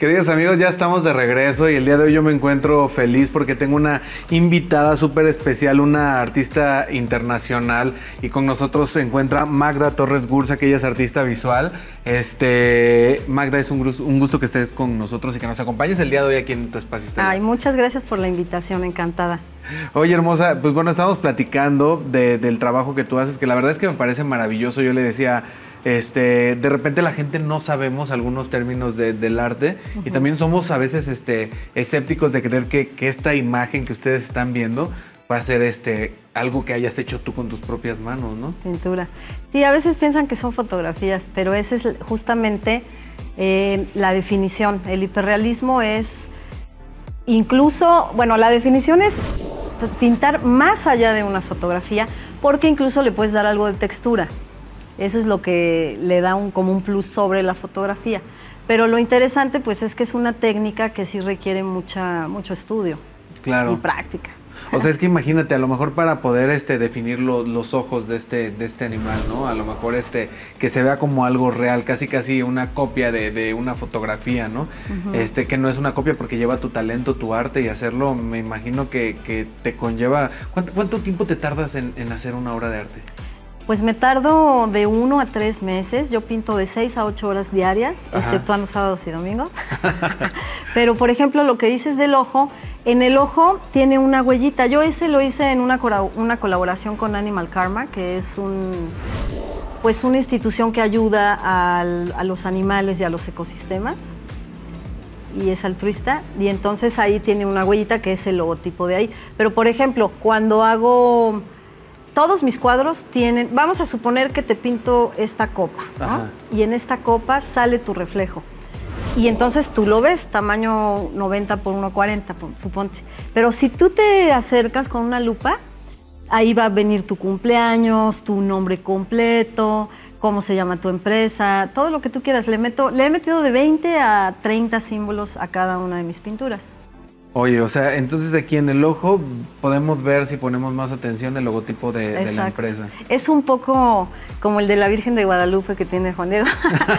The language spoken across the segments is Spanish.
Queridos amigos, ya estamos de regreso y el día de hoy yo me encuentro feliz porque tengo una invitada súper especial, una artista internacional, y con nosotros se encuentra Magda Torres Gursa, que ella es artista visual. Magda, es un gusto que estés con nosotros y que nos acompañes el día de hoy aquí en tu espacio. Ay, muchas gracias por la invitación, encantada. Oye, hermosa, pues bueno, estamos platicando del trabajo que tú haces, que la verdad es que me parece maravilloso. Yo le decía, de repente la gente no sabemos algunos términos del arte, y también somos a veces escépticos de creer que esta imagen que ustedes están viendo va a ser algo que hayas hecho tú con tus propias manos, ¿no? Pintura. Sí, a veces piensan que son fotografías, pero esa es justamente la definición. El hiperrealismo es incluso, bueno, la definición es pintar más allá de una fotografía, porque incluso le puedes dar algo de textura. Eso es lo que le da como un plus sobre la fotografía. Pero lo interesante pues es que es una técnica que sí requiere mucho estudio. Claro. Y práctica. O sea, es que imagínate, a lo mejor para poder definir los ojos de este animal, ¿no? A lo mejor que se vea como algo real, casi una copia de una fotografía, ¿no? Que no es una copia porque lleva tu talento, tu arte, y hacerlo, me imagino que te conlleva... ¿Cuánto tiempo te tardas en hacer una obra de arte? Pues me tardo de 1 a 3 meses. Yo pinto de 6 a 8 horas diarias, exceptuando sábados y domingos. Pero, por ejemplo, lo que dices del ojo, en el ojo tiene una huellita. Yo lo hice en una colaboración con Animal Karma, que es una institución que ayuda a los animales y a los ecosistemas, y es altruista, y entonces ahí tiene una huellita que es el logotipo de ahí. Pero, por ejemplo, cuando hago... Todos mis cuadros tienen, vamos a suponer que te pinto esta copa, ¿no? Y en esta copa sale tu reflejo. Y entonces tú lo ves, tamaño 90 por 1,40, suponte. Pero si tú te acercas con una lupa, ahí va a venir tu cumpleaños, tu nombre completo, cómo se llama tu empresa, todo lo que tú quieras. Le he metido de 20 a 30 símbolos a cada una de mis pinturas. Oye, o sea, entonces aquí en el ojo podemos ver, si ponemos más atención, el logotipo de la empresa. Es un poco como el de la Virgen de Guadalupe que tiene Juan Diego.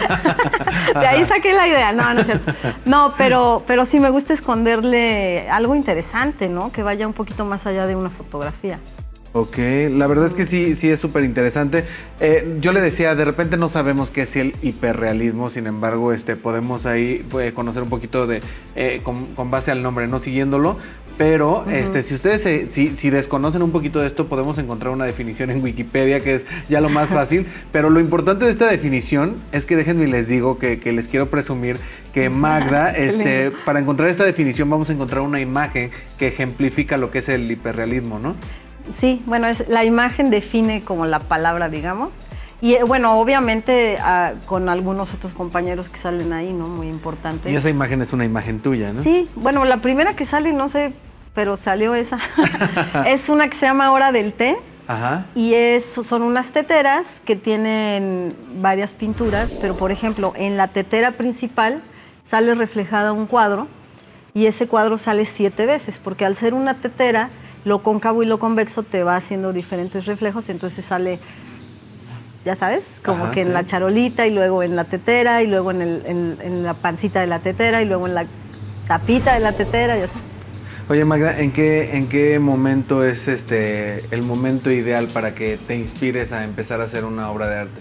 De ahí saqué la idea. No es cierto. No, pero sí me gusta esconderle algo interesante, ¿no? Que vaya un poquito más allá de una fotografía. Ok, la verdad es que sí es súper interesante. Yo le decía, de repente no sabemos qué es el hiperrealismo, sin embargo, podemos ahí conocer un poquito con base al nombre, no siguiéndolo. Pero si ustedes si desconocen un poquito de esto, podemos encontrar una definición en Wikipedia, que es ya lo más fácil. Pero lo importante de esta definición es que déjenme y les digo que les quiero presumir que Magda, para encontrar esta definición vamos a encontrar una imagen que ejemplifica lo que es el hiperrealismo, ¿no? Sí, bueno, la imagen define como la palabra, digamos. Y bueno, obviamente con algunos otros compañeros que salen ahí, ¿no? Muy importantes. Y esa imagen es una imagen tuya, ¿no? Sí, bueno, la primera que sale, no sé, pero salió esa. Es una que se llama Hora del Té. Y son unas teteras que tienen varias pinturas, pero por ejemplo, en la tetera principal sale reflejada un cuadro, y ese cuadro sale 7 veces, porque al ser una tetera, lo cóncavo y lo convexo te va haciendo diferentes reflejos, entonces sale, ya sabes, como que en la charolita, y luego en la tetera, y luego en la pancita de la tetera, y luego en la tapita de la tetera, y así. Oye, Magda, ¿en qué momento es el momento ideal para que te inspires a empezar a hacer una obra de arte?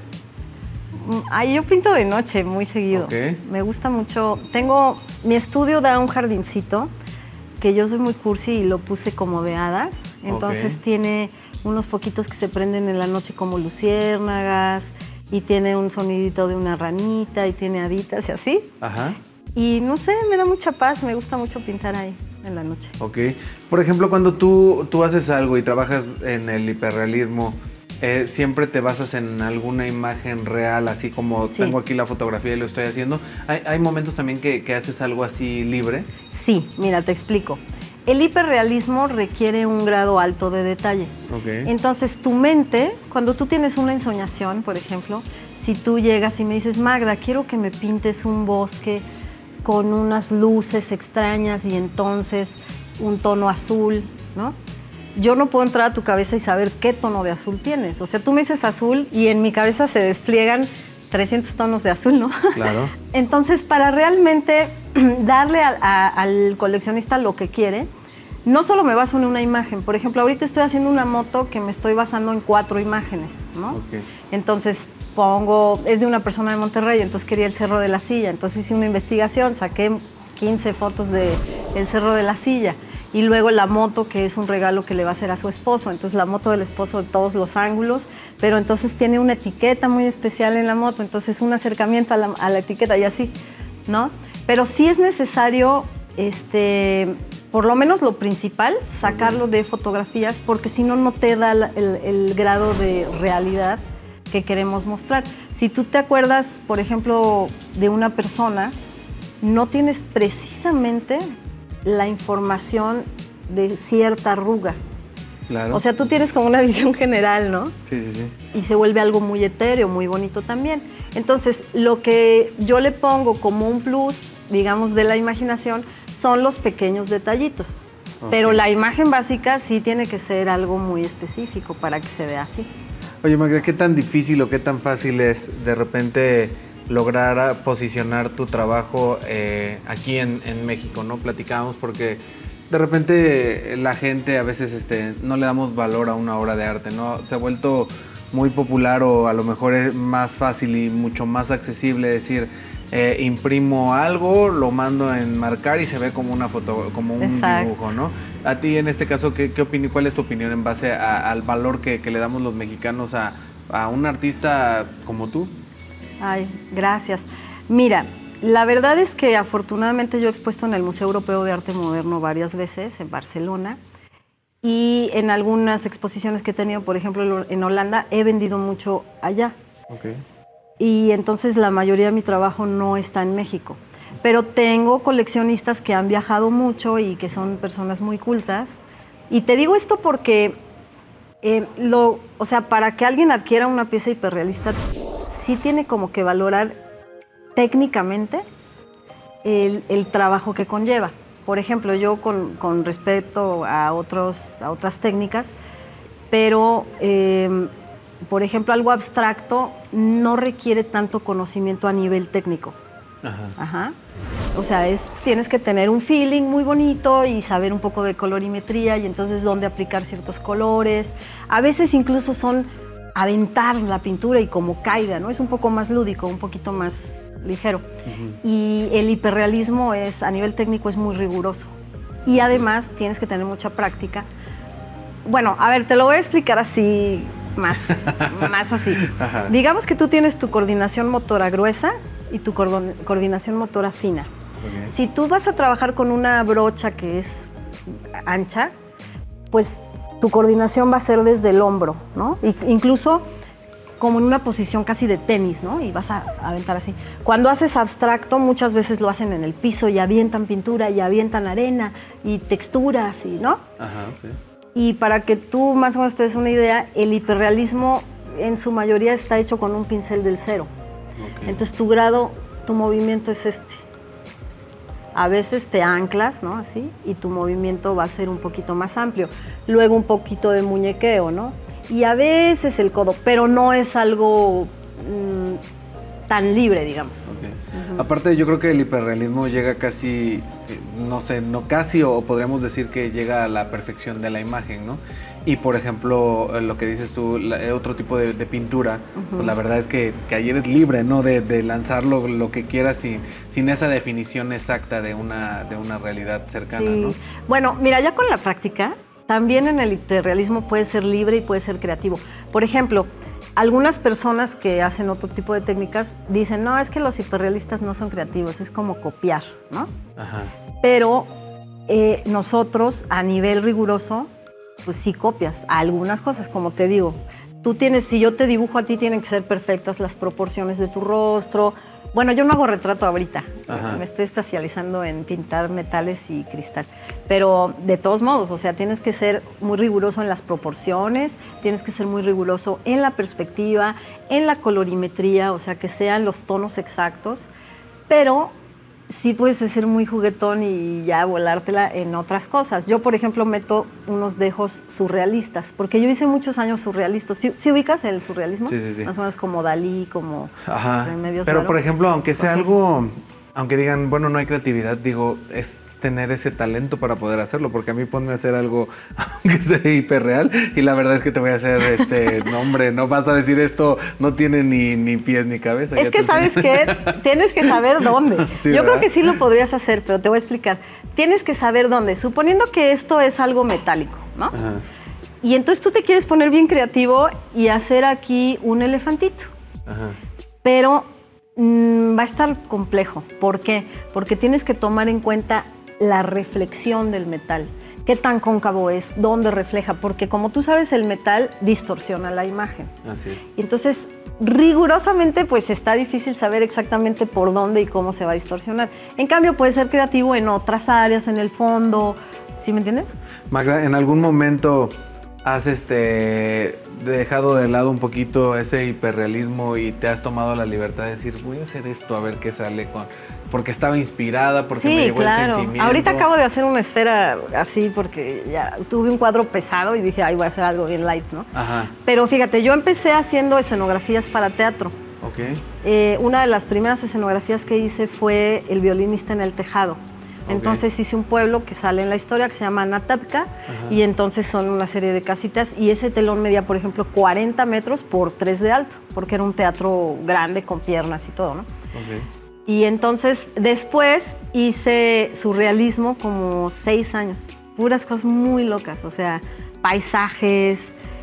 Yo pinto de noche muy seguido. Me gusta mucho. Mi estudio da un jardincito, que yo soy muy cursi y lo puse como de hadas. Entonces tiene unos foquitos que se prenden en la noche como luciérnagas, y tiene un sonidito de una ranita, y tiene haditas y así. Y no sé, me da mucha paz, me gusta mucho pintar ahí en la noche. Por ejemplo, cuando tú haces algo y trabajas en el hiperrealismo, ¿siempre te basas en alguna imagen real, así como tengo aquí la fotografía y lo estoy haciendo? ¿Hay momentos también que haces algo así libre? Sí, mira, te explico. El hiperrealismo requiere un grado alto de detalle. Entonces, tu mente, cuando tú tienes una ensoñación, por ejemplo, si tú llegas y me dices, Magda, quiero que me pintes un bosque con unas luces extrañas y entonces un tono azul, ¿no? Yo no puedo entrar a tu cabeza y saber qué tono de azul tienes. O sea, tú me dices azul y en mi cabeza se despliegan 300 tonos de azul, ¿no? Claro. Entonces, para realmente darle al coleccionista lo que quiere, no solo me baso en una imagen. Por ejemplo, ahorita estoy haciendo una moto que me estoy basando en 4 imágenes, ¿no? Okay. Entonces, es de una persona de Monterrey, entonces quería el Cerro de la Silla. Entonces hice una investigación, saqué 15 fotos del Cerro de la Silla. Y luego la moto, que es un regalo que le va a hacer a su esposo. Entonces la moto del esposo de todos los ángulos, pero entonces tiene una etiqueta muy especial en la moto, entonces un acercamiento a la etiqueta y así, ¿no? Pero sí es necesario, por lo menos lo principal, sacarlo de fotografías, porque si no, no te da el grado de realidad que queremos mostrar. Si tú te acuerdas, por ejemplo, de una persona, no tienes precisamente la información de cierta arruga. Claro. O sea, tú tienes como una visión general, ¿no? Sí, sí, sí. Y se vuelve algo muy etéreo, muy bonito también. Entonces, lo que yo le pongo como un plus, digamos, de la imaginación, son los pequeños detallitos. Okay. Pero la imagen básica sí tiene que ser algo muy específico para que se vea así. Oye, Magda, ¿qué tan difícil o qué tan fácil es de repente lograr posicionar tu trabajo aquí en México, ¿no? Platicábamos porque de repente la gente a veces no le damos valor a una obra de arte, ¿no? Se ha vuelto muy popular o a lo mejor es más fácil y mucho más accesible decir imprimo algo, lo mando a enmarcar y se ve como una foto, como un Exacto. dibujo, ¿no? A ti en este caso, ¿cuál es tu opinión en base al valor que le damos los mexicanos a un artista como tú? Ay, gracias. Mira, la verdad es que afortunadamente yo he expuesto en el Museo Europeo de Arte Moderno varias veces, en Barcelona, y en algunas exposiciones que he tenido, por ejemplo, en Holanda, he vendido mucho allá. Okay. Y entonces la mayoría de mi trabajo no está en México. Pero tengo coleccionistas que han viajado mucho y que son personas muy cultas. Y te digo esto porque, o sea, para que alguien adquiera una pieza hiperrealista, sí tiene como que valorar técnicamente el trabajo que conlleva. Por ejemplo, yo con respecto a otras técnicas, pero por ejemplo, algo abstracto no requiere tanto conocimiento a nivel técnico. Ajá. Ajá. O sea, tienes que tener un feeling muy bonito y saber un poco de colorimetría y entonces dónde aplicar ciertos colores. A veces incluso son aventar la pintura y como caiga, ¿no? Es un poco más lúdico, un poquito más ligero. Y el hiperrealismo a nivel técnico es muy riguroso. Y además tienes que tener mucha práctica. Bueno, a ver, te lo voy a explicar así, más así. Ajá. Digamos que tú tienes tu coordinación motora gruesa y tu coordinación motora fina. Okay. Si tú vas a trabajar con una brocha que es ancha, pues tu coordinación va a ser desde el hombro, ¿no? Incluso como en una posición casi de tenis, ¿no? Y vas a aventar así. Cuando haces abstracto, muchas veces lo hacen en el piso y avientan pintura y avientan arena y texturas, ¿no? Ajá, sí. Y para que tú más o menos te des una idea, el hiperrealismo en su mayoría está hecho con un pincel del cero. Okay. Entonces tu movimiento es este. A veces te anclas, ¿no? Así, y tu movimiento va a ser un poquito más amplio. Luego un poquito de muñequeo, ¿no? Y a veces el codo, pero no es algo tan libre, digamos. Okay. Aparte, yo creo que el hiperrealismo llega casi, no sé, no casi, o podríamos decir que llega a la perfección de la imagen, ¿no? Y, por ejemplo, lo que dices tú, otro tipo de pintura, pues la verdad es que ahí eres libre, ¿no? De lanzar lo que quieras sin esa definición exacta de una realidad cercana, sí. ¿No? Bueno, mira, ya con la práctica, también en el hiperrealismo puede ser libre y puede ser creativo. Por ejemplo, algunas personas que hacen otro tipo de técnicas dicen, no, es que los hiperrealistas no son creativos, es como copiar, ¿no? Ajá. Pero nosotros, a nivel riguroso, pues sí copias algunas cosas, como te digo. Si yo te dibujo a ti, tienen que ser perfectas las proporciones de tu rostro. Bueno, yo no hago retrato ahorita, me estoy especializando en pintar metales y cristal, pero de todos modos, o sea, tienes que ser muy riguroso en las proporciones, tienes que ser muy riguroso en la perspectiva, en la colorimetría, o sea, que sean los tonos exactos, pero sí puedes ser muy juguetón y ya volártela en otras cosas. Yo, por ejemplo, meto unos dejos surrealistas, porque yo hice muchos años surrealistas. ¿Sí ubicas el surrealismo? Sí, sí, sí. Más o menos como Dalí, como Ajá. Remedios Pero, Varo. por ejemplo, aunque sea algo, aunque digan, bueno, no hay creatividad, digo, es tener ese talento para poder hacerlo, porque a mí ponme a hacer algo, aunque sea hiperreal, y la verdad es que te voy a hacer, no hombre, no vas a decir esto, no tiene ni pies ni cabeza. Es que, ¿sabes qué? Tienes que saber dónde. Sí, yo ¿verdad? creo que sí lo podrías hacer, pero te voy a explicar. Tienes que saber dónde, suponiendo que esto es algo metálico, ¿no? Ajá. Y entonces tú te quieres poner bien creativo y hacer aquí un elefantito. Ajá. Pero va a estar complejo. ¿Por qué? Porque tienes que tomar en cuenta la reflexión del metal. ¿Qué tan cóncavo es? ¿Dónde refleja? Porque como tú sabes, el metal distorsiona la imagen. Así es. Y entonces, rigurosamente, pues está difícil saber exactamente por dónde y cómo se va a distorsionar. En cambio, puedes ser creativo en otras áreas, en el fondo. ¿Sí me entiendes? Magda, ¿en algún momento has dejado de lado un poquito ese hiperrealismo y te has tomado la libertad de decir, voy a hacer esto a ver qué sale porque estaba inspirada, porque me llegó el sentimiento? Ahorita acabo de hacer una esfera así porque ya tuve un cuadro pesado y dije, ay, voy a hacer algo bien light, ¿no? Ajá. Pero fíjate, yo empecé haciendo escenografías para teatro. Ok. Una de las primeras escenografías que hice fue El violinista en el tejado. Entonces hice un pueblo que sale en la historia que se llama Anatapka, y entonces son una serie de casitas y ese telón medía, por ejemplo, 40 metros por 3 de alto, porque era un teatro grande con piernas y todo, ¿no? Okay. Y entonces después hice surrealismo como 6 años, puras cosas muy locas, o sea, paisajes,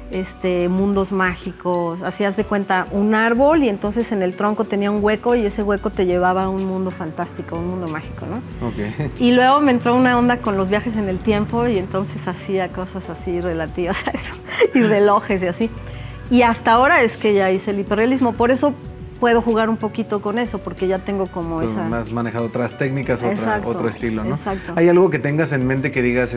mundos mágicos, hacías de cuenta un árbol y entonces en el tronco tenía un hueco y ese hueco te llevaba a un mundo fantástico, un mundo mágico, ¿no? Okay. Y luego me entró una onda con los viajes en el tiempo y entonces hacía cosas así relativas a eso, y relojes y así. Y hasta ahora es que ya hice el hiperrealismo, por eso puedo jugar un poquito con eso, porque ya tengo como pues esa... has manejado otras técnicas, otro estilo, ¿no? Exacto. ¿Hay algo que tengas en mente que digas,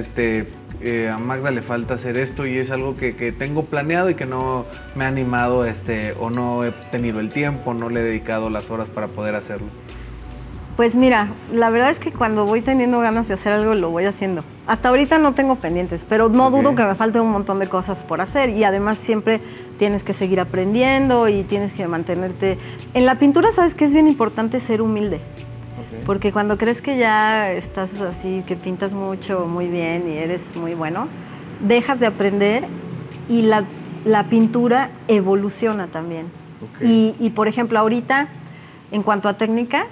a Magda le falta hacer esto y es algo que tengo planeado y que no me ha animado, o no he tenido el tiempo, no le he dedicado las horas para poder hacerlo? Pues mira, la verdad es que cuando voy teniendo ganas de hacer algo, lo voy haciendo. Hasta ahorita no tengo pendientes, pero no dudo que me falte un montón de cosas por hacer. Y además siempre tienes que seguir aprendiendo y tienes que mantenerte... En la pintura, ¿sabes qué es bien importante? Ser humilde. Porque cuando crees que ya estás así, que pintas mucho, muy bien y eres muy bueno, dejas de aprender y la pintura evoluciona también. Y por ejemplo, ahorita, en cuanto a técnica...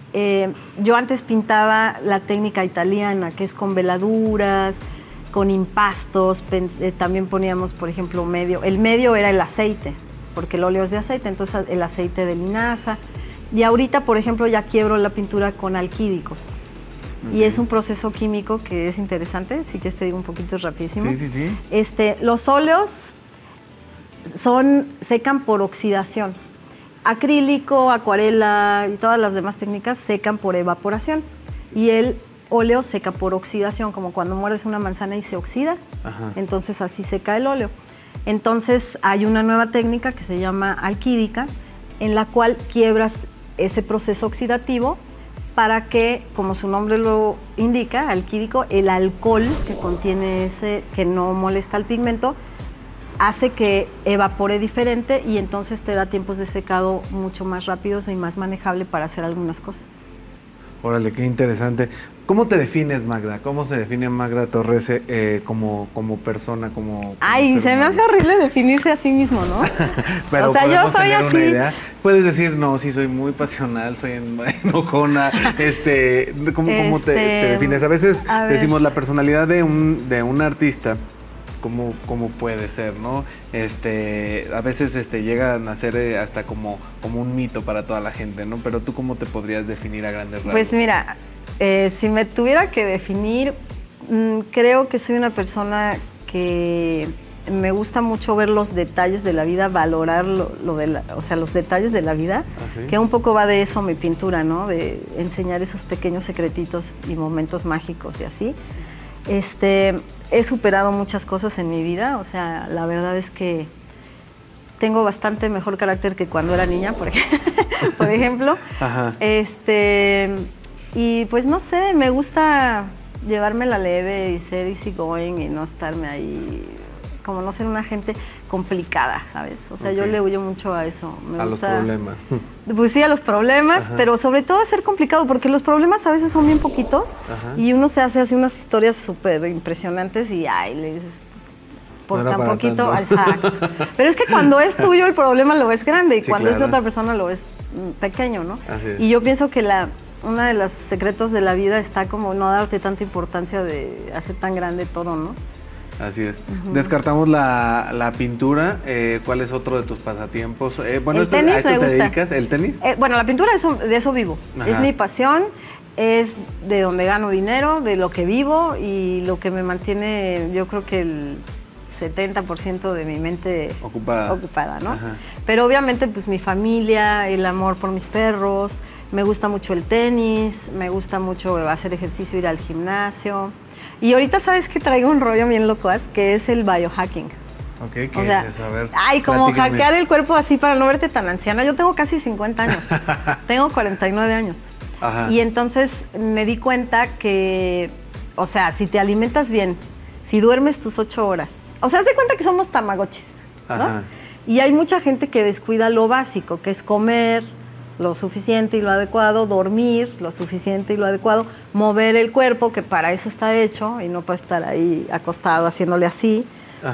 yo antes pintaba la técnica italiana, que es con veladuras, con impastos, también poníamos, por ejemplo, medio. El medio era el aceite, porque el óleo es de aceite, entonces el aceite de linaza. Y ahorita, por ejemplo, ya quiebro la pintura con alquídicos. Y es un proceso químico que es interesante, si quieres te digo un poquito rapidísimo. Sí, sí, sí. Los óleos secan por oxidación. Acrílico, acuarela y todas las demás técnicas secan por evaporación y el óleo seca por oxidación, como cuando muerdes una manzana y se oxida. Ajá. Entonces así seca el óleo. Entonces hay una nueva técnica que se llama alquídica, en la cual quiebras ese proceso oxidativo para que, como su nombre lo indica, alquídico, el alcohol que contiene que no molesta al pigmento, hace que evapore diferente y entonces te da tiempos de secado mucho más rápidos y más manejable para hacer algunas cosas. Órale, qué interesante. ¿Cómo te defines, Magda? ¿Cómo se define Magda Torres como persona, como Ay, se me hace horrible definirse a sí mismo, ¿no? Pero o sea, yo soy tener así. Una idea. Puedes decir, no, sí soy muy pasional, soy enojona. ¿Cómo te defines? A veces decimos la personalidad de un artista. ¿Cómo puede ser, ¿no? A veces llegan a ser hasta como un mito para toda la gente, ¿no? Pero tú, ¿cómo te podrías definir a grandes rasgos? Pues mira, si me tuviera que definir, creo que soy una persona que me gusta mucho ver los detalles de la vida, valorar los detalles de la vida, que un poco va de eso mi pintura, ¿no? De enseñar esos pequeños secretitos y momentos mágicos y así. He superado muchas cosas en mi vida, o sea, la verdad es que tengo bastante mejor carácter que cuando era niña, por ejemplo. Ajá. Y pues no sé, me gusta llevármela leve y ser easygoing y no estarme ahí, como no ser una gente complicada, ¿sabes? O sea, yo le huyo mucho a eso. Me gusta, los problemas. Pues sí, a los problemas, pero sobre todo a ser complicado, porque los problemas a veces son bien poquitos y uno se hace así unas historias súper impresionantes y ay, le dices, por tan poquito, exacto. Pero es que cuando es tuyo el problema lo ves grande y cuando es de otra persona lo ves pequeño, ¿no? Y yo pienso que uno de los secretos de la vida está como no darte tanta importancia de hacer tan grande todo, ¿no? Así es. Descartamos la pintura. ¿Cuál es otro de tus pasatiempos? Bueno, el tenis ¿a esto me te gusta. dedicas? ¿El tenis? Bueno, la pintura de eso vivo. Es mi pasión, es de donde gano dinero, de lo que vivo y lo que me mantiene, yo creo que el 70% de mi mente ocupada, ¿no? Pero obviamente pues mi familia, el amor por mis perros, me gusta mucho el tenis, me gusta mucho hacer ejercicio, ir al gimnasio. Y ahorita sabes que traigo un rollo bien loco, que es el biohacking. Ok, ¿qué es eso? A ver, ay, como hackear el cuerpo así para no verte tan anciana. Yo tengo casi 50 años, tengo 49 años. Y entonces me di cuenta que, o sea, si te alimentas bien, si duermes tus 8 horas, o sea, haz de cuenta que somos tamagotchis, ¿no? Y hay mucha gente que descuida lo básico, que es comer lo suficiente y lo adecuado, dormir lo suficiente y lo adecuado, mover el cuerpo, que para eso está hecho y no para estar ahí acostado haciéndole así.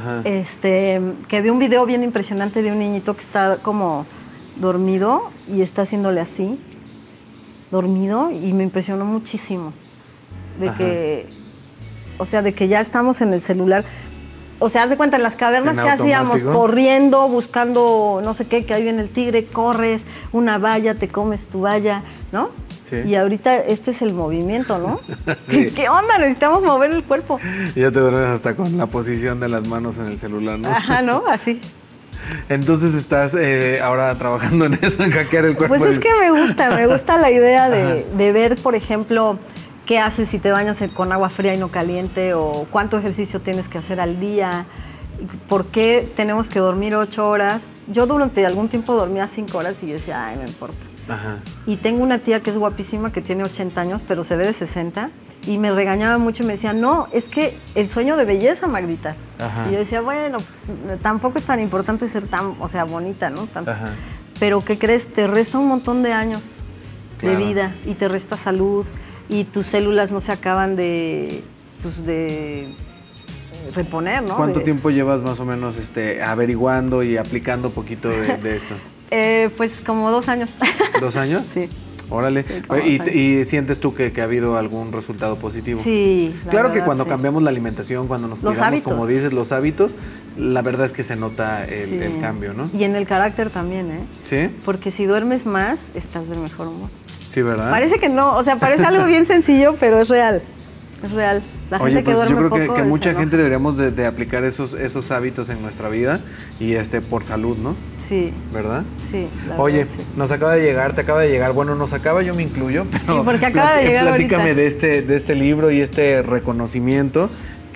Que vi un video bien impresionante de un niñito que está como dormido y está haciéndole así, dormido, y me impresionó muchísimo de que, o sea, de que ya estamos en el celular. O sea, haz de cuenta, en las cavernas, ¿qué hacíamos? Corriendo, buscando no sé qué, que ahí viene el tigre, corres, una valla, te comes tu valla, ¿no? Sí. Y ahorita este es el movimiento, ¿no? Sí. ¿Qué onda? Necesitamos mover el cuerpo. Y ya te duermes hasta con la posición de las manos en el celular, ¿no? Ajá, ¿no? Así. Entonces estás ahora trabajando en eso, en hackear el cuerpo. Pues es que me gusta la idea de ver, por ejemplo, qué haces si te bañas con agua fría y no caliente, o cuánto ejercicio tienes que hacer al día, por qué tenemos que dormir 8 horas. Yo durante algún tiempo dormía 5 horas y decía, ay, no importa. Y tengo una tía que es guapísima, que tiene 80 años, pero se ve de 60, y me regañaba mucho y me decía, no, es que el sueño de belleza, Magdita. Y yo decía, bueno, pues tampoco es tan importante ser tan, o sea, bonita, ¿no? Tanto. Pero ¿qué crees? Te resta un montón de años de vida y te resta salud. Y tus células no se acaban de reponer, ¿no? ¿Cuánto tiempo llevas más o menos averiguando y aplicando poquito de esto? Pues como 2 años. ¿2 años? Sí. Órale. Sí, ¿Y sientes tú que ha habido algún resultado positivo? Sí. Claro que cuando cambiamos la alimentación, cuando nos cuidamos, como dices, los hábitos, la verdad es que se nota el cambio, ¿no? Y en el carácter también, ¿eh? Sí. Porque si duermes más, estás de mejor humor. Sí, ¿verdad? Parece que no, o sea, parece algo bien sencillo, pero es real. Es real. La gente que duerme yo creo poco que mucha gente deberíamos de aplicar esos hábitos en nuestra vida y por salud, ¿no? Sí. ¿Verdad? Sí. Oye, nos acaba de llegar, te acaba de llegar. Bueno, nos acaba, yo me incluyo, pero sí, porque acaba de llegar platícame de este libro y este reconocimiento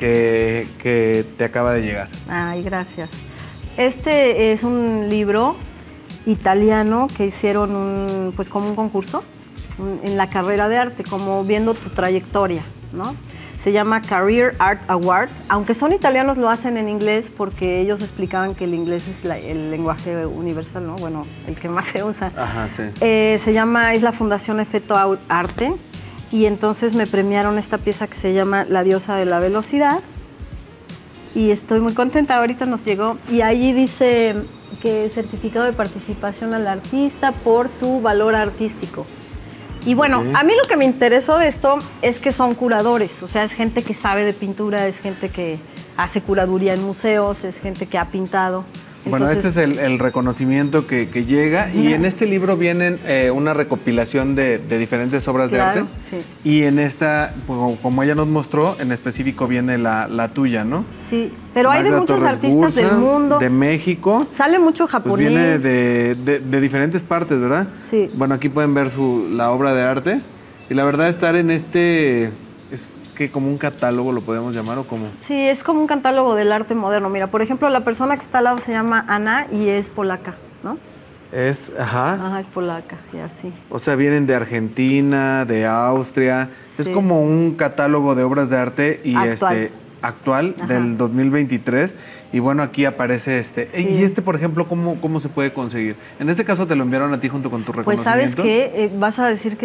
que te acaba de llegar. Ay, gracias. Este es un libro italiano que hicieron pues como un concurso en la carrera de arte, como viendo tu trayectoria, ¿no? Se llama Career Art Award, aunque son italianos lo hacen en inglés porque ellos explicaban que el inglés es el lenguaje universal, ¿no? Bueno, el que más se usa. Sí. Es la Fundación Efecto Arte, y entonces me premiaron esta pieza que se llama La diosa de la velocidad, y estoy muy contenta, ahorita nos llegó, y allí dice que certificado de participación al artista por su valor artístico. Y bueno, a mí lo que me interesó de esto es que son curadores, o sea, es gente que sabe de pintura, es gente que hace curaduría en museos, es gente que ha pintado. Bueno, entonces, este es el reconocimiento que llega, y en este libro vienen una recopilación de diferentes obras de arte, y en esta, como ella nos mostró, en específico viene la tuya, ¿no? Sí, pero hay de muchos Torres artistas Bursa, del mundo. De México. Sale mucho japonés. Pues viene de diferentes partes, ¿verdad? Sí. Bueno, aquí pueden ver la obra de arte, y la verdad estar en que como un catálogo lo podemos llamar, o como... Sí, es como un catálogo del arte moderno. Mira, por ejemplo, la persona que está al lado se llama Ana y es polaca, ¿no? Ajá, es polaca, y así. O sea, vienen de Argentina, de Austria. Sí. Es como un catálogo de obras de arte y actual del 2023. Y bueno, aquí aparece Sí. Y por ejemplo, ¿cómo se puede conseguir? En este caso te lo enviaron a ti junto con tu Pues reconocimiento. ¿sabes qué? Vas a decir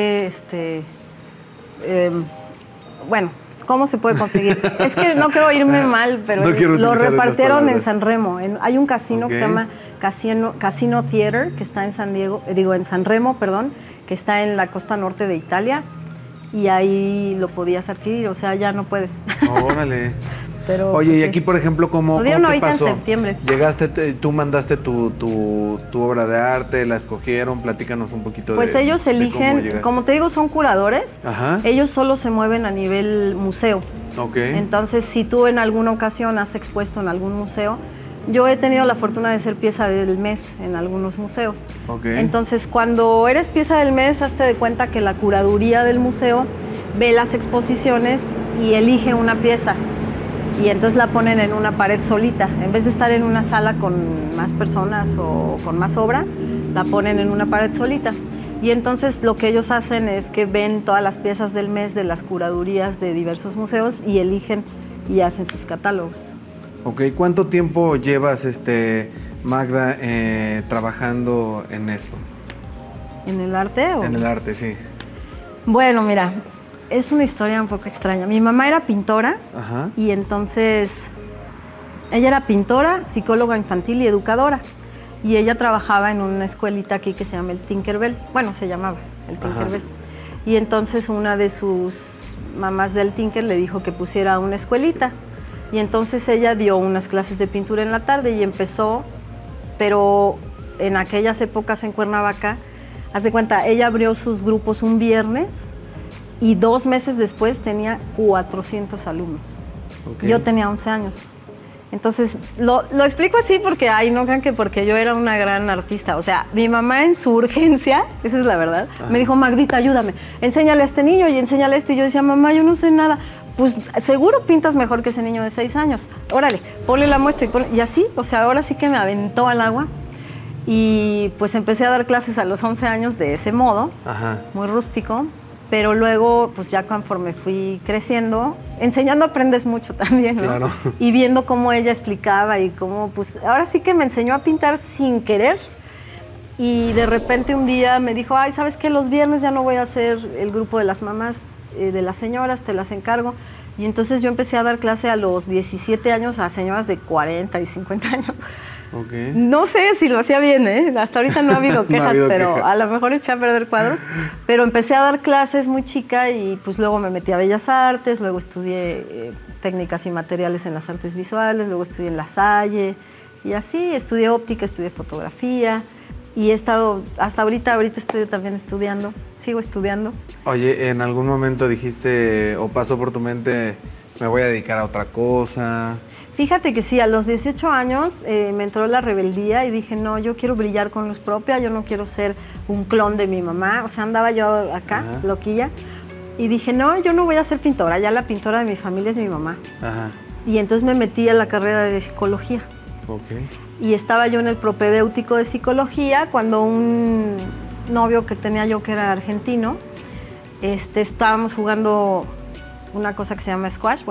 bueno, ¿cómo se puede conseguir? Es que no quiero irme mal, pero lo repartieron en San Remo. Hay un casino que se llama Casino Theater, que está en en San Remo, perdón, que está en la costa norte de Italia, y ahí lo podías adquirir, o sea, ya no puedes. Órale. Pero, oye, pues, y aquí, por ejemplo, ¿cómo dieron te ahorita pasó? en septiembre. Llegaste, tú mandaste tu obra de arte, la escogieron, platícanos un poquito pues ellos eligen, como te digo, son curadores. Ajá. Ellos solo se mueven a nivel museo. Ok. Entonces, si tú en alguna ocasión has expuesto en algún museo, yo he tenido la fortuna de ser pieza del mes en algunos museos. Okay. Entonces, cuando eres pieza del mes, hazte de cuenta que la curaduría del museo ve las exposiciones y elige una pieza. Y entonces la ponen en una pared solita. En vez de estar en una sala con más personas o con más obra, la ponen en una pared solita. Y entonces lo que ellos hacen es que ven todas las piezas del mes de las curadurías de diversos museos y eligen y hacen sus catálogos. Ok, ¿cuánto tiempo llevas, Magda, trabajando en esto? ¿En el arte? En el arte, sí. Bueno, mira, es una historia un poco extraña. Mi mamá era pintora. Ajá. Y entonces ella era pintora, psicóloga infantil y educadora. Y ella trabajaba en una escuelita aquí que se llama el Tinkerbell. Bueno, se llamaba el Tinkerbell. Ajá. Y entonces una de sus mamás del Tinker le dijo que pusiera una escuelita. Y entonces ella dio unas clases de pintura en la tarde y empezó, pero en aquellas épocas en Cuernavaca, haz de cuenta, ella abrió sus grupos un viernes y 2 meses después tenía 400 alumnos. Okay. Yo tenía 11 años. Entonces, lo explico así porque, no crean que porque yo era una gran artista. O sea, mi mamá en su urgencia, esa es la verdad, me dijo, Magdita, ayúdame, enséñale a este niño y enséñale a este. Y yo decía, mamá, yo no sé nada. Pues seguro pintas mejor que ese niño de 6 años. Órale, ponle la muestra y así, o sea, ahora sí que me aventó al agua. Y pues empecé a dar clases a los 11 años de ese modo, muy rústico. Pero luego, pues ya conforme fui creciendo, enseñando aprendes mucho también, ¿no? Claro. Y viendo cómo ella explicaba y cómo, pues ahora sí que me enseñó a pintar sin querer. Y de repente un día me dijo, ay, ¿sabes qué? Los viernes ya no voy a hacer el grupo de las mamás, de las señoras, te las encargo. Y entonces yo empecé a dar clase a los 17 años a señoras de 40 y 50 años. Okay. No sé si lo hacía bien, hasta ahorita no ha habido quejas, pero a lo mejor eché a perder cuadros. Pero empecé a dar clases muy chica y pues luego me metí a Bellas Artes, luego estudié técnicas y materiales en las artes visuales, luego estudié en La Salle y así, estudié óptica, estudié fotografía y he estado, hasta ahorita estoy también estudiando, sigo estudiando. Oye, ¿en algún momento dijiste o pasó por tu mente, me voy a dedicar a otra cosa? Fíjate que sí, a los 18 años me entró la rebeldía y dije, no, yo quiero brillar con luz propia, yo no quiero ser un clon de mi mamá, o sea, andaba yo acá, loquilla, y dije, no, yo no voy a ser pintora, ya la pintora de mi familia es mi mamá. Y entonces me metí a la carrera de psicología. Y estaba yo en el propedéutico de psicología cuando un novio que tenía yo que era argentino, estábamos jugando una cosa que se llama squash,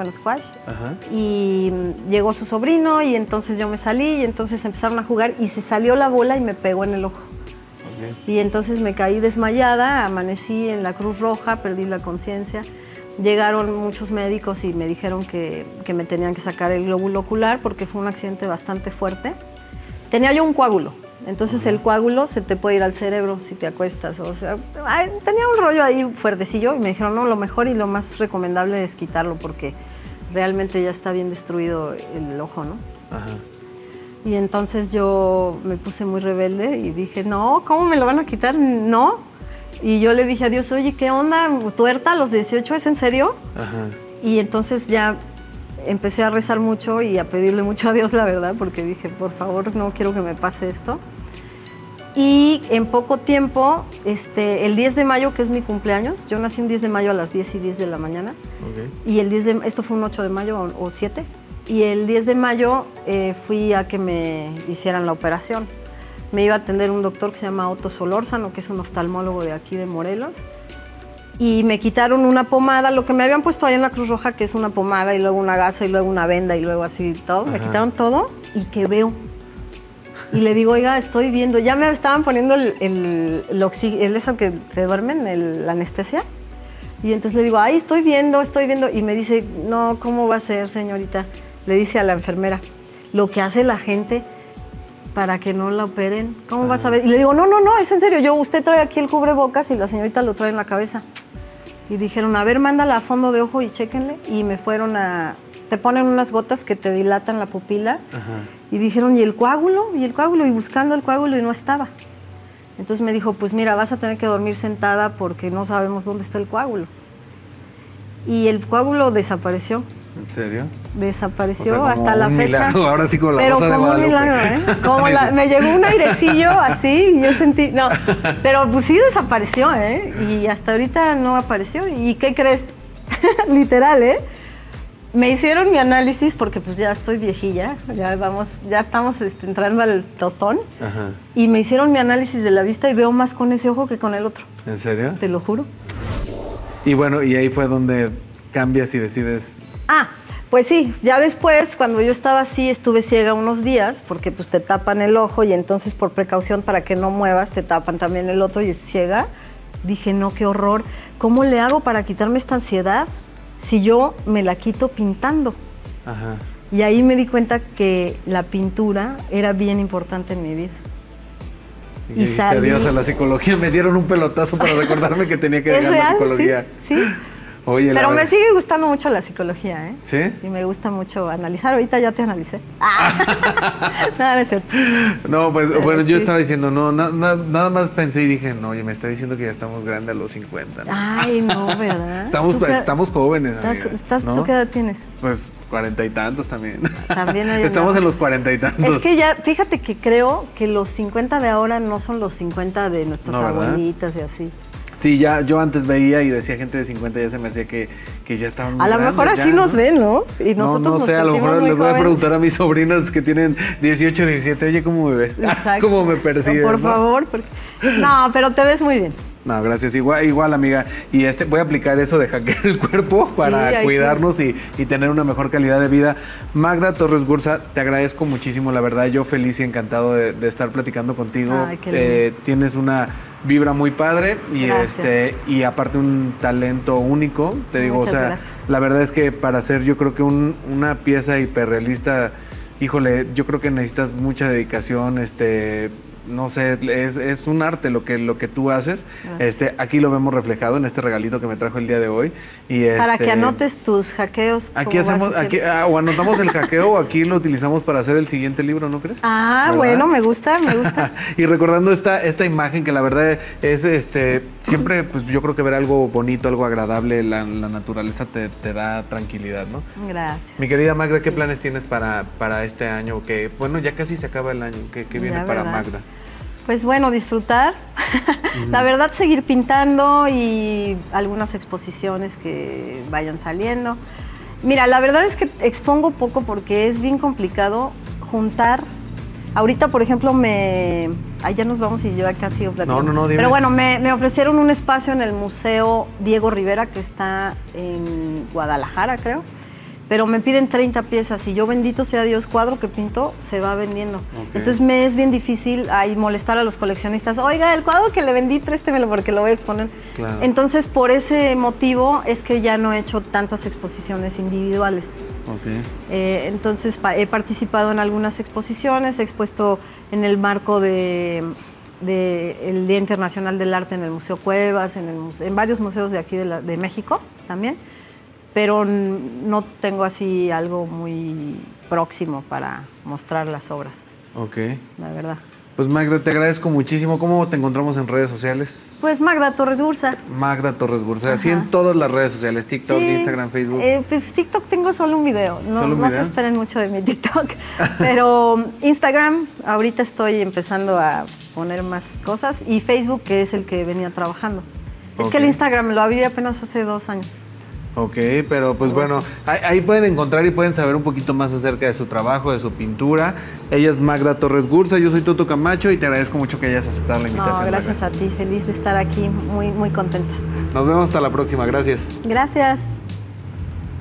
y llegó su sobrino y entonces yo me salí y entonces empezaron a jugar y se salió la bola y me pegó en el ojo. Y entonces me caí desmayada, amanecí en la Cruz Roja, perdí la conciencia. Llegaron muchos médicos y me dijeron que me tenían que sacar el glóbulo ocular porque fue un accidente bastante fuerte. Tenía yo un coágulo. Entonces el coágulo se te puede ir al cerebro si te acuestas, o sea, tenía un rollo ahí fuertecillo y me dijeron, no, lo mejor y lo más recomendable es quitarlo porque realmente ya está bien destruido el ojo, ¿no? Y entonces yo me puse muy rebelde y dije, no, ¿cómo me lo van a quitar? No. Y yo le dije a Dios, oye, ¿qué onda? ¿Tuerta a los 18? ¿Es en serio? Y entonces ya empecé a rezar mucho y a pedirle mucho a Dios, la verdad, porque dije, por favor, no quiero que me pase esto. Y en poco tiempo, el 10 de mayo, que es mi cumpleaños, yo nací un 10 de mayo a las 10:10 de la mañana, y esto fue un 8 de mayo o 7, y el 10 de mayo fui a que me hicieran la operación. me iba a atender un doctor que se llama Otto Solórzano, que es un oftalmólogo de aquí de Morelos. Y me quitaron una pomada, lo que me habían puesto ahí en la Cruz Roja, que es una pomada y luego una gasa y luego una venda y luego así todo. Me quitaron todo y que veo. Y le digo, oiga, estoy viendo. Ya me estaban poniendo el eso que te duermen, la anestesia. Y entonces le digo, ay, estoy viendo. Y me dice, no, ¿cómo va a ser, señorita? Le dice a la enfermera, lo que hace la gente para que no la operen. ¿Cómo vas a ver? Y le digo, no, es en serio. Usted trae aquí el cubrebocas y la señorita lo trae en la cabeza. Y dijeron, a ver, mándala a fondo de ojo y chéquenle. Y me fueron te ponen unas gotas que te dilatan la pupila. Ajá. Y dijeron, ¿y el coágulo? Y buscando el coágulo y no estaba. Entonces me dijo, pues mira, vas a tener que dormir sentada porque no sabemos dónde está el coágulo. Y el coágulo desapareció. ¿En serio? Desapareció, o sea, hasta la fecha. Ahora sí con la pero Rosa de como un milagro, ¿eh? Me llegó un airecillo así y yo sentí, no, pero pues sí desapareció, ¿eh? Y hasta ahorita no apareció. ¿Y qué crees? Literal, ¿eh? Me hicieron mi análisis porque pues ya estoy viejilla, ya estamos entrando al tostón. Ajá. Y me hicieron mi análisis de la vista y veo más con ese ojo que con el otro. ¿En serio? Te lo juro. Y bueno, y ahí fue donde cambias y decides... Pues sí, ya después, cuando yo estaba así, estuve ciega unos días, porque pues te tapan el ojo y entonces por precaución para que no muevas, te tapan también el otro y es ciega. Dije, no, qué horror, ¿cómo le hago para quitarme esta ansiedad si yo me la quito pintando? Ajá. Y ahí me di cuenta que la pintura era bien importante en mi vida. Y adiós a la psicología, me dieron un pelotazo para recordarme que tenía que llegar a la psicología. Sí. Oye, pero me sigue gustando mucho la psicología, ¿eh? ¿Sí? Y me gusta mucho analizar. Ahorita ya te analicé. Nada, es cierto. No, pues bueno, yo estaba diciendo, no, nada más pensé y dije, no, oye, me está diciendo que ya estamos grandes a los 50, ¿no? Ay, no, ¿verdad? Estamos jóvenes, ¿no? ¿Tú qué edad tienes? Pues 40 y tantos también. También hay Estamos en los 40 y tantos. Es que ya, fíjate que creo que los 50 de ahora no son los 50 de nuestras abuelitas y así. Sí, yo antes veía y decía gente de 50, ya se me hacía que ya estaban muy A lo mejor así nos ven, ¿no? Y nosotros no sé, a lo mejor les voy a preguntar a mis sobrinas que tienen 18, 17, oye, ¿cómo me ves? Exacto. ¿Cómo me percibes? Por favor, no, pero te ves muy bien. No, gracias. Igual, amiga. Y voy a aplicar eso de hackear el cuerpo para cuidarnos y tener una mejor calidad de vida. Magda Torres Gursa, te agradezco muchísimo, la verdad. Yo feliz y encantado de estar platicando contigo. Ay, tienes una vibra muy padre y aparte un talento único. Te digo, Muchas gracias. La verdad es que para hacer yo creo que una pieza hiperrealista, híjole, yo creo que necesitas mucha dedicación, no sé, es un arte lo que tú haces. Aquí lo vemos reflejado en este regalito que me trajo el día de hoy. Y para que anotes tus hackeos. Aquí hacemos, o anotamos el hackeo o aquí lo utilizamos para hacer el siguiente libro, ¿no crees? ¿Verdad? Bueno, me gusta. Y recordando esta imagen que la verdad es siempre, pues yo creo que ver algo bonito, algo agradable, la naturaleza te da tranquilidad, ¿no? Gracias. Mi querida Magda, ¿qué planes tienes para este año? Que bueno, ya casi se acaba el año. ¿Qué viene para Magda? Pues bueno, disfrutar. La verdad, seguir pintando y algunas exposiciones que vayan saliendo. Mira, la verdad es que expongo poco porque es bien complicado juntar. Ahorita, por ejemplo, ya nos vamos y yo acá sigo platicando. No, dime. Pero bueno, me ofrecieron un espacio en el Museo Diego Rivera, que está en Guadalajara, creo. Pero me piden 30 piezas y yo, bendito sea Dios, cuadro que pinto se va vendiendo. Okay. Entonces me es bien difícil molestar a los coleccionistas. Oiga, el cuadro que le vendí, préstemelo porque lo voy a exponer. Claro. Entonces, por ese motivo es que ya no he hecho tantas exposiciones individuales. Okay. Entonces, he participado en algunas exposiciones, he expuesto en el marco del Día Internacional del Arte en el Museo Cuevas, en varios museos de aquí de México también. Pero no tengo así algo muy próximo para mostrar las obras. Ok. La verdad. Pues Magda, te agradezco muchísimo. ¿Cómo te encontramos en redes sociales? Pues Magda Torres Gursa. Magda Torres Gursa. Así en todas las redes sociales, TikTok, sí. Instagram, Facebook. Pues TikTok tengo solo un video. No se esperen mucho de mi TikTok. Pero Instagram, ahorita estoy empezando a poner más cosas. Y Facebook, que es el que venía trabajando. Es que el Instagram lo abrí apenas hace 2 años. Ok, pero pues bueno, ahí pueden encontrar y pueden saber un poquito más acerca de su trabajo, de su pintura. Ella es Magda Torres Gurza, yo soy Toto Camacho y te agradezco mucho que hayas aceptado la invitación. No, gracias a ti, feliz de estar aquí, muy, muy contenta. Nos vemos hasta la próxima, gracias. Gracias.